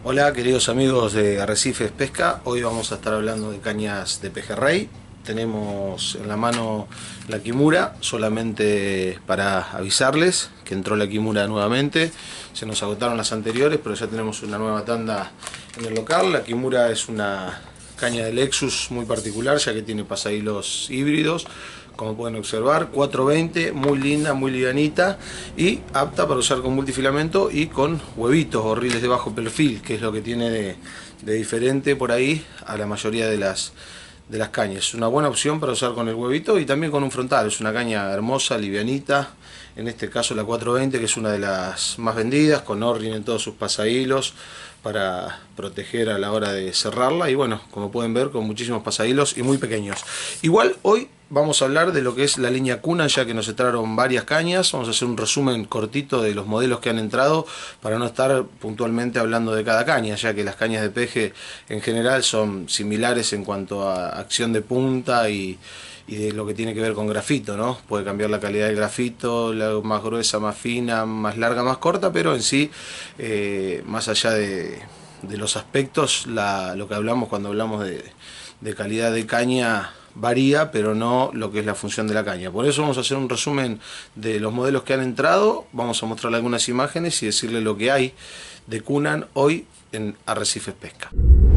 Hola queridos amigos de Arrecifes Pesca, hoy vamos a estar hablando de cañas de pejerrey. Tenemos en la mano la Kimura, solamente para avisarles que entró la Kimura nuevamente. Se nos agotaron las anteriores, pero ya tenemos una nueva tanda en el local. La Kimura es una caña de Lexus muy particular, ya que tiene pasahilos híbridos, como pueden observar, 420, muy linda, muy livianita y apta para usar con multifilamento y con huevitos o riles de bajo perfil, que es lo que tiene de diferente por ahí a la mayoría de las cañas. Es una buena opción para usar con el huevito y también con un frontal. Es una caña hermosa, livianita, en este caso la 420, que es una de las más vendidas, con O-ring en todos sus pasahilos para proteger a la hora de cerrarla, y bueno, como pueden ver, con muchísimos pasahilos y muy pequeños. Igual hoy vamos a hablar de lo que es la línea Cunan, ya que nos entraron varias cañas. Vamos a hacer un resumen cortito de los modelos que han entrado para no estar puntualmente hablando de cada caña, ya que las cañas de peje en general son similares en cuanto a acción de punta y de lo que tiene que ver con grafito, ¿no? Puede cambiar la calidad del grafito, la más gruesa, más fina, más larga, más corta, pero en sí, más allá de los aspectos, lo que hablamos cuando hablamos de calidad de caña varía, pero no lo que es la función de la caña. Por eso vamos a hacer un resumen de los modelos que han entrado, vamos a mostrarle algunas imágenes y decirle lo que hay de Cunan hoy en Arrecifes Pesca.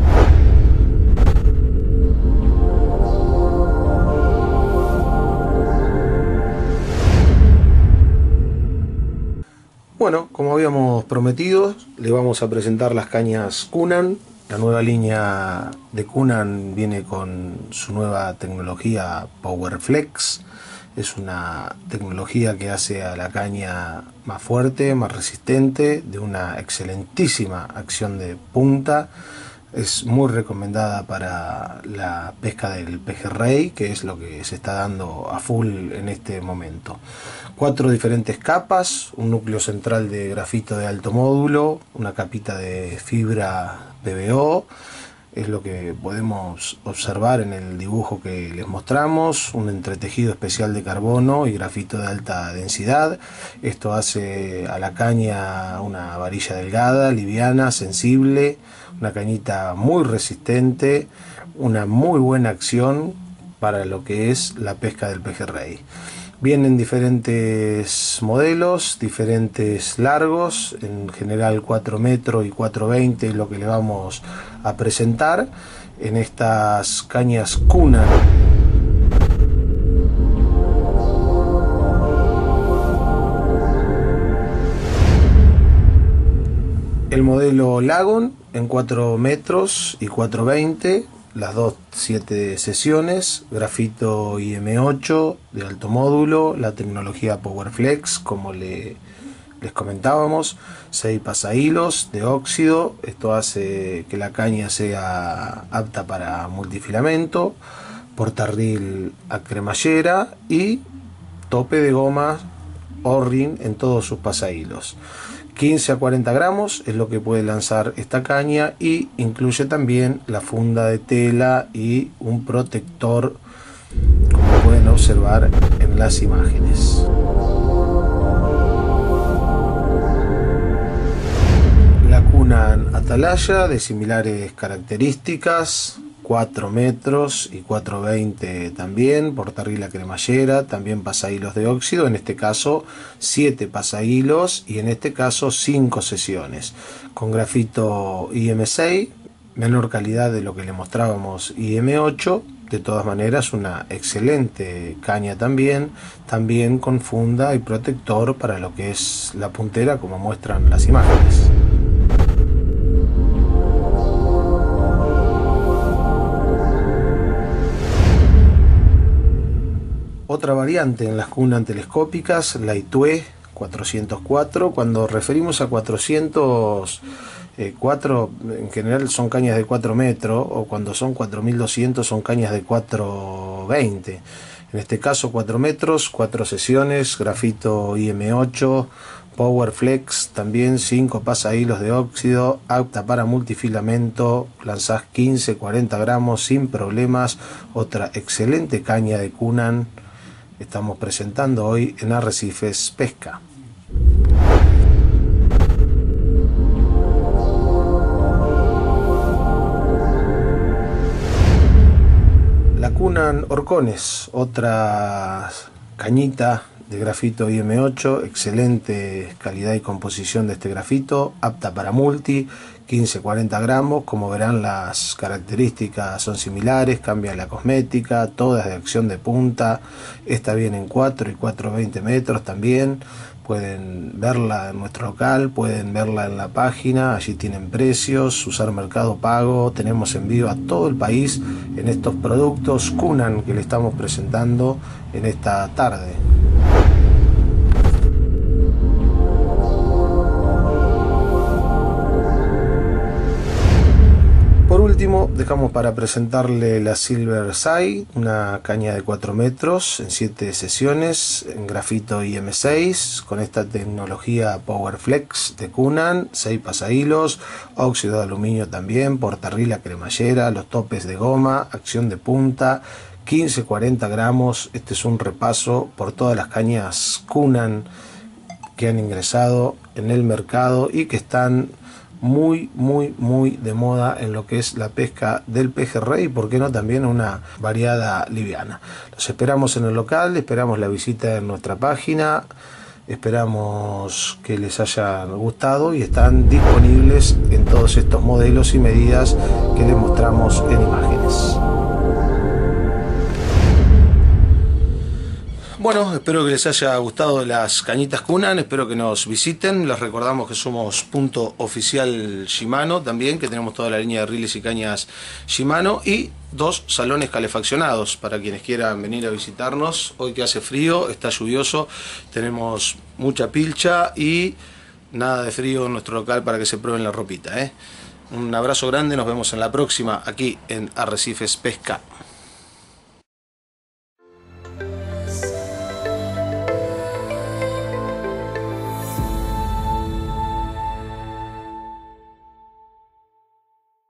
Bueno, como habíamos prometido, le vamos a presentar las cañas Cunan. La nueva línea de Cunan viene con su nueva tecnología PowerFlex. Es una tecnología que hace a la caña más fuerte, más resistente, de una excelentísima acción de punta. Es muy recomendada para la pesca del pejerrey, que es lo que se está dando a full en este momento. 4 diferentes capas, un núcleo central de grafito de alto módulo, una capita de fibra PVO, es lo que podemos observar en el dibujo que les mostramos, un entretejido especial de carbono y grafito de alta densidad. Esto hace a la caña una varilla delgada, liviana, sensible, una cañita muy resistente, una muy buena acción para lo que es la pesca del pejerrey. Vienen diferentes modelos, diferentes largos, en general 4 metros y 420 es lo que le vamos a presentar en estas cañas Cunan. El modelo Lagon en 4 metros y 420, las dos 7 sesiones, grafito IM8 de alto módulo, la tecnología PowerFlex, como les comentábamos, 6 pasahilos de óxido. Esto hace que la caña sea apta para multifilamento, portarril a cremallera y tope de goma O-ring en todos sus pasahilos. 15 a 40 gramos es lo que puede lanzar esta caña, y incluye también la funda de tela y un protector, como pueden observar en las imágenes. La Cunan Atalaya, de similares características, 4 metros y 420 también, portarril a cremallera, también pasahilos de óxido, en este caso 7 pasahilos y en este caso 5 sesiones, con grafito IM6, menor calidad de lo que le mostrábamos IM8, de todas maneras una excelente caña también con funda y protector para lo que es la puntera, como muestran las imágenes. Otra variante en las Cunan telescópicas, la Itue 404. Cuando referimos a 404, en general son cañas de 4 metros, o cuando son 4200 son cañas de 420. En este caso 4 metros, 4 sesiones, grafito IM8, PowerFlex, también 5 pasahilos de óxido, apta para multifilamento, lanzás 15-40 gramos sin problemas. Otra excelente caña de Cunan estamos presentando hoy en Arrecifes Pesca. Kunan Orcones, otra cañita de grafito IM8, excelente calidad y composición de este grafito, apta para multi, 15-40 gramos. Como verán, las características son similares, cambia la cosmética, todas de acción de punta. Esta viene en 4 y 4,20 metros también. Pueden verla en nuestro local, pueden verla en la página, allí tienen precios, usar Mercado Pago. Tenemos envío a todo el país en estos productos Kunan que le estamos presentando en esta tarde. Por último, dejamos para presentarle la Silver Sai, una caña de 4 metros en 7 sesiones en grafito IM6 con esta tecnología PowerFlex de Kunan, 6 pasahilos, óxido de aluminio también, portarrila cremallera, los topes de goma, acción de punta, 15-40 gramos. Este es un repaso por todas las cañas Kunan que han ingresado en el mercado y que están muy de moda en lo que es la pesca del pejerrey, y por qué no también una variada liviana. Los esperamos en el local, esperamos la visita en nuestra página, esperamos que les haya gustado y están disponibles en todos estos modelos y medidas que les mostramos en imágenes. Bueno, espero que les haya gustado las cañitas Kunan, espero que nos visiten. Les recordamos que somos punto oficial Shimano también, que tenemos toda la línea de riles y cañas Shimano y 2 salones calefaccionados para quienes quieran venir a visitarnos. Hoy que hace frío, está lluvioso, tenemos mucha pilcha y nada de frío en nuestro local para que se prueben la ropita, Un abrazo grande, nos vemos en la próxima aquí en Arrecifes Pesca.